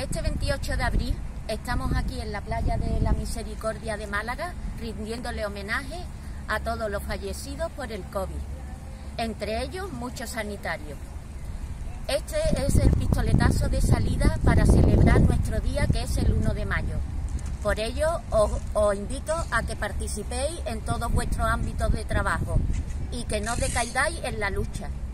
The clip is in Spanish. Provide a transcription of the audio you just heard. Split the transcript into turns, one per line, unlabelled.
Este 28 de abril estamos aquí en la playa de la Misericordia de Málaga rindiéndole homenaje a todos los fallecidos por el COVID, entre ellos muchos sanitarios. Este es el pistoletazo de salida para celebrar nuestro día, que es el 1 de mayo. Por ello os invito a que participéis en todos vuestros ámbitos de trabajo y que no decaigáis en la lucha.